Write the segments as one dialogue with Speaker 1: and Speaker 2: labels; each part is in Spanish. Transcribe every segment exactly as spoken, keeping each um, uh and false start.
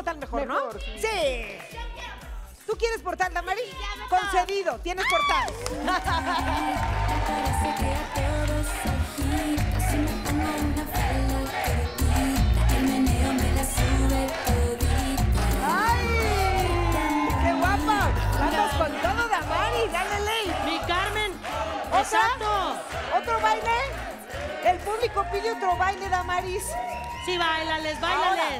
Speaker 1: portal mejor,
Speaker 2: Mejor,
Speaker 1: ¿no?
Speaker 2: sí.
Speaker 1: Sí. ¿Tú quieres portal, Damaris? Concedido, tienes portal.
Speaker 3: Parece que a todos agita. Si me pongo una falda cortita, el meneo me la sube todita.
Speaker 1: ¡Ay! ¡Qué guapa! Vamos con todo, Damaris, dale ley.
Speaker 4: ¡Mi Carmen!
Speaker 1: ¿Otra?
Speaker 4: ¡Exacto!
Speaker 1: ¿Otro baile? El público pide otro baile, Damaris.
Speaker 4: Sí, bailales, bailales.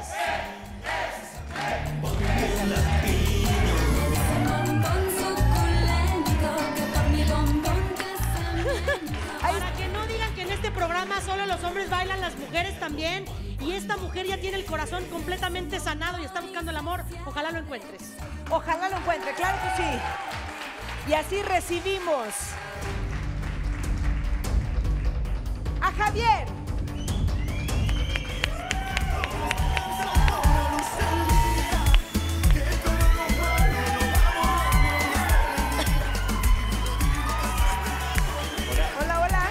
Speaker 3: Bombón suculento, que por mi bombón casamento.
Speaker 4: Para que no digan que en este programa solo los hombres bailan, las mujeres también. Y esta mujer ya tiene el corazón completamente sanado y está buscando el amor. Ojalá lo encuentres.
Speaker 1: Ojalá lo encuentre, claro que sí. Y así recibimos a Javier. Hola, hola.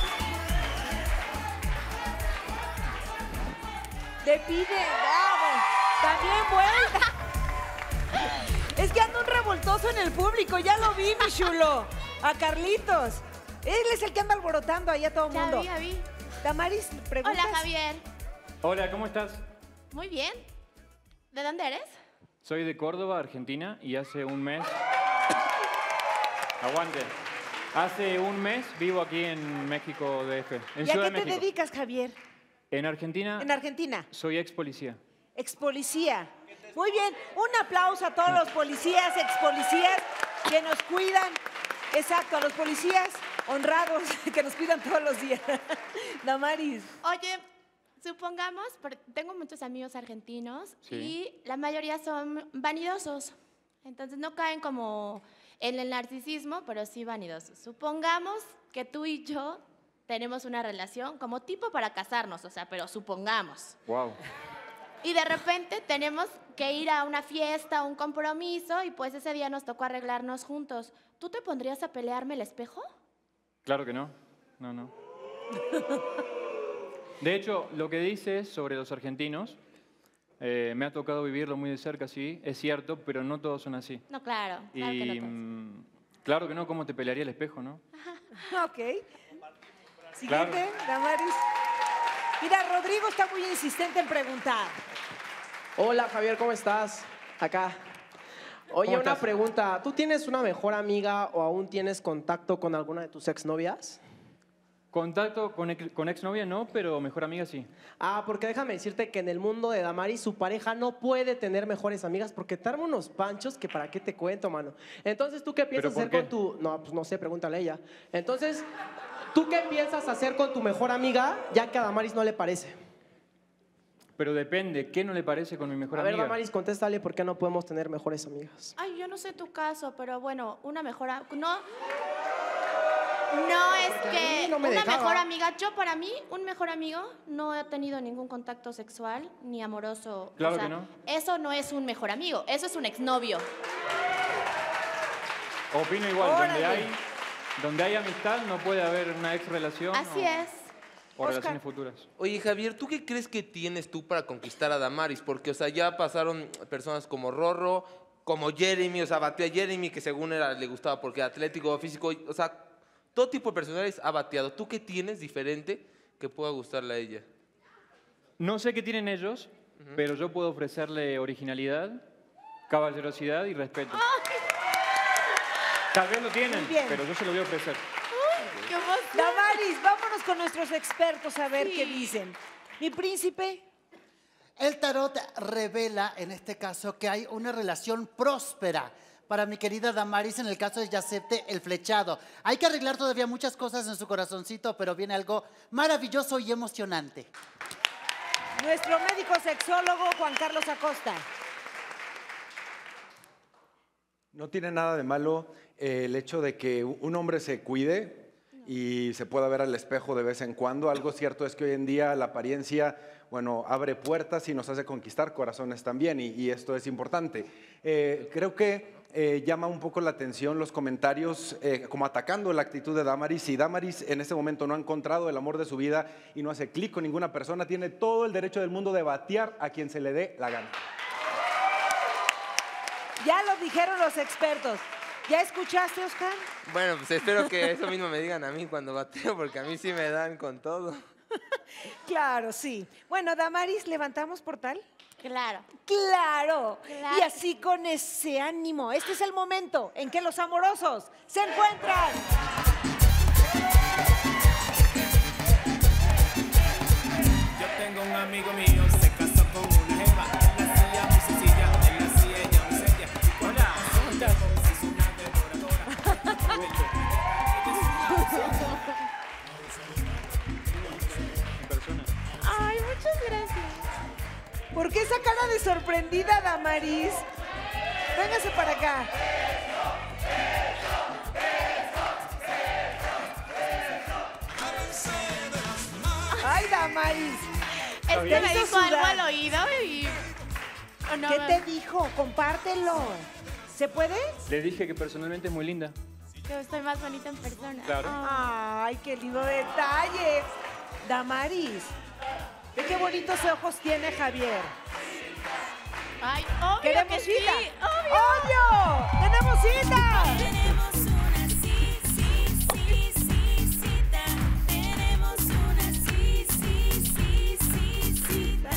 Speaker 1: Te pide, bravo. También vuelta. Es que anda un revoltoso en el público, ya lo vi, mi chulo. A Carlitos. Él es el que anda alborotando ahí a todo el
Speaker 5: Ya
Speaker 1: mundo.
Speaker 5: vi, ya vi.
Speaker 1: Damaris, ¿preguntas?
Speaker 5: Hola, Javier.
Speaker 6: Hola, ¿cómo estás?
Speaker 5: Muy bien. ¿De dónde eres?
Speaker 6: Soy de Córdoba, Argentina, y hace un mes... Aguante. Hace un mes vivo aquí en México D F, en
Speaker 1: ¿Y a
Speaker 6: Ciudad
Speaker 1: qué
Speaker 6: de
Speaker 1: te
Speaker 6: México.
Speaker 1: dedicas, Javier?
Speaker 6: En Argentina
Speaker 1: En Argentina.
Speaker 6: soy ex policía.
Speaker 1: Ex policía. Muy bien. Un aplauso a todos los policías, ex policías que nos cuidan. Exacto, a los policías honrados que nos cuidan todos los días. Damaris.
Speaker 5: Oye, supongamos, porque tengo muchos amigos argentinos
Speaker 6: Sí.
Speaker 5: y la mayoría son vanidosos. Entonces no caen como en el narcisismo, pero sí vanidosos. Supongamos que tú y yo tenemos una relación como tipo para casarnos, o sea, pero supongamos.
Speaker 6: Wow.
Speaker 5: Y de repente tenemos que ir a una fiesta, a un compromiso, y pues ese día nos tocó arreglarnos juntos. ¿Tú te pondrías a pelearme el espejo?
Speaker 6: Claro que no. No, no. De hecho, lo que dices sobre los argentinos, eh, me ha tocado vivirlo muy de cerca, sí, es cierto, pero no todos son así.
Speaker 5: No, claro, claro
Speaker 6: Y
Speaker 5: que no todos.
Speaker 6: mm, claro que no, ¿cómo te pelearía el espejo, no?
Speaker 1: Ok. Siguiente,
Speaker 6: Claro.
Speaker 1: Damaris. Mira, Rodrigo está muy insistente en preguntar.
Speaker 2: Hola, Javier, ¿cómo estás? Acá. Oye,
Speaker 6: ¿Cómo
Speaker 2: una
Speaker 6: estás?
Speaker 2: pregunta. ¿Tú tienes una mejor amiga o aún tienes contacto con alguna de tus exnovias?
Speaker 6: Contacto con, ex- con exnovia no, pero mejor amiga sí.
Speaker 2: Ah, porque déjame decirte que en el mundo de Damaris su pareja no puede tener mejores amigas porque te arma unos panchos que para qué te cuento, mano. Entonces, ¿tú qué piensas
Speaker 6: ¿Pero
Speaker 2: hacer
Speaker 6: por
Speaker 2: con tu...? No, pues no sé, pregúntale a ella. Entonces, ¿tú qué piensas hacer con tu mejor amiga ya que a Damaris no le parece?
Speaker 6: Pero depende, ¿qué no le parece con mi mejor
Speaker 2: A ver,
Speaker 6: amiga?
Speaker 2: Damaris, contéstale por qué no podemos tener mejores amigas.
Speaker 5: Ay, yo no sé tu caso, pero bueno, una mejor... a- No, no es
Speaker 2: Porque a
Speaker 5: que
Speaker 2: mí no me
Speaker 5: una
Speaker 2: dejaba.
Speaker 5: mejor amiga, yo para mí, un mejor amigo no he tenido ningún contacto sexual ni amoroso.
Speaker 6: Claro
Speaker 5: O sea,
Speaker 6: que no.
Speaker 5: Eso no es un mejor amigo, eso es un exnovio.
Speaker 6: Opino igual, donde
Speaker 1: Órale.
Speaker 6: hay, donde hay amistad no puede haber una ex relación
Speaker 5: Así
Speaker 6: o,
Speaker 5: es.
Speaker 6: o
Speaker 1: Oscar.
Speaker 6: relaciones futuras.
Speaker 7: Oye, Javier, ¿tú qué crees que tienes tú para conquistar a Damaris? Porque, o sea, ya pasaron personas como Rorro, como Jeremy, o sea, batió a Jeremy, que según era, le gustaba porque era atlético, físico, o sea, todo tipo de personajes ha bateado. ¿Tú qué tienes diferente que pueda gustarle a ella?
Speaker 6: No sé qué tienen ellos, pero yo puedo ofrecerle originalidad, caballerosidad y respeto. Tal vez lo tienen,
Speaker 1: Muy bien.
Speaker 6: pero yo se lo voy a ofrecer.
Speaker 5: ¡Qué emoción!
Speaker 1: Damaris, vámonos con nuestros expertos a ver
Speaker 5: Sí.
Speaker 1: qué dicen. Mi príncipe,
Speaker 8: El tarot revela, en este caso, que hay una relación próspera para mi querida Damaris en el caso de Yacepte, el flechado. Hay que arreglar todavía muchas cosas en su corazoncito, pero viene algo maravilloso y emocionante.
Speaker 1: nuestro médico sexólogo Juan Carlos Acosta.
Speaker 9: No tiene nada de malo eh, el hecho de que un hombre se cuide y se pueda ver al espejo de vez en cuando. Algo cierto es que hoy en día la apariencia, bueno, abre puertas y nos hace conquistar corazones también, y, y esto es importante. Eh, creo que eh, llama un poco la atención los comentarios eh, como atacando la actitud de Damaris. Si Damaris en este momento no ha encontrado el amor de su vida y no hace clic con ninguna persona, tiene todo el derecho del mundo de batear a quien se le dé la gana.
Speaker 1: Ya lo dijeron los expertos. ¿Ya escuchaste, Oscar?
Speaker 7: Bueno, pues espero que eso mismo me digan a mí cuando bateo, porque a mí sí me dan con todo.
Speaker 1: Claro, sí. Bueno, Damaris, ¿levantamos portal?
Speaker 5: Claro.
Speaker 1: ¡Claro!
Speaker 5: Claro.
Speaker 1: Y así con ese ánimo, este es el momento en que los amorosos se encuentran.
Speaker 10: Yo tengo un amigo mío, se casó con una jeva. Él la hacía muy sencilla, él la hacía ella muy seria. Y cuando pasó un tiempo, se hizo una devoradora.
Speaker 5: Ay, muchas gracias.
Speaker 1: ¿Por qué esa cara de sorprendida, Damaris? Véngase para acá. Ay, Damaris.
Speaker 5: Es que
Speaker 1: Te
Speaker 5: me
Speaker 1: hizo
Speaker 5: dijo algo
Speaker 1: sudar.
Speaker 5: al oído y... oh, no,
Speaker 1: ¿Qué
Speaker 5: me-
Speaker 1: te dijo? Compártelo. ¿Se puede?
Speaker 6: Le dije que personalmente es muy linda.
Speaker 5: Que estoy más bonita en persona.
Speaker 6: Claro.
Speaker 5: Ah.
Speaker 1: Ay, qué lindo detalle. Damaris, ve qué bonitos ojos tiene Javier.
Speaker 5: Ay, obvio
Speaker 1: ¿Queremos
Speaker 5: que
Speaker 1: cita?
Speaker 5: sí, obvio.
Speaker 1: ¡Obvio! ¡Tenemos cita!
Speaker 3: Tenemos una sí, sí, sí, sí, cita. Tenemos una sí, sí, sí, sí, cita.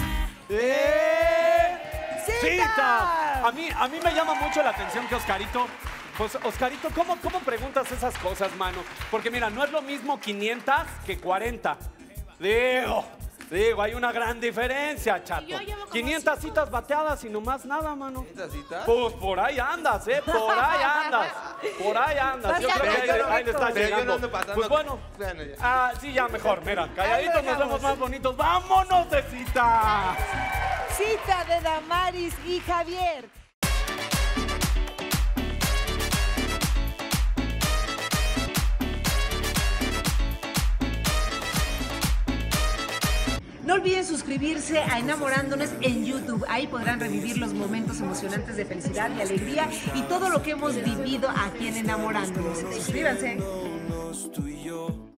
Speaker 11: ¡Eh!
Speaker 1: ¡Cita!
Speaker 11: ¡Cita! A mí, a mí me llama mucho la atención que Oscarito... Pues, Oscarito, ¿cómo, ¿cómo preguntas esas cosas, mano? Porque mira, no es lo mismo quinientas que cuarenta. Digo, digo, hay una gran diferencia, chato.
Speaker 5: Yo llevo como
Speaker 11: quinientas
Speaker 5: cinco.
Speaker 11: citas bateadas y no más nada, mano.
Speaker 7: ¿Esta cita?
Speaker 11: Pues por ahí andas, ¿eh? Por ahí andas. Por ahí andas. Yo
Speaker 1: Vas
Speaker 11: creo que ahí,
Speaker 1: correcto.
Speaker 11: ahí le está
Speaker 7: Pero yo no
Speaker 11: llegando.
Speaker 7: ando pasando-
Speaker 11: Pues bueno.
Speaker 7: Bueno, ya.
Speaker 11: Ah, sí, ya mejor. Mira, calladitos nos
Speaker 1: dejamos.
Speaker 11: vemos más bonitos. ¡Vámonos de cita!
Speaker 1: Cita de Damaris y Javier. No olviden suscribirse a Enamorándonos en YouTube. Ahí podrán revivir los momentos emocionantes de felicidad y alegría y todo lo que hemos vivido aquí en Enamorándonos. Suscríbanse.
Speaker 10: Tú y yo.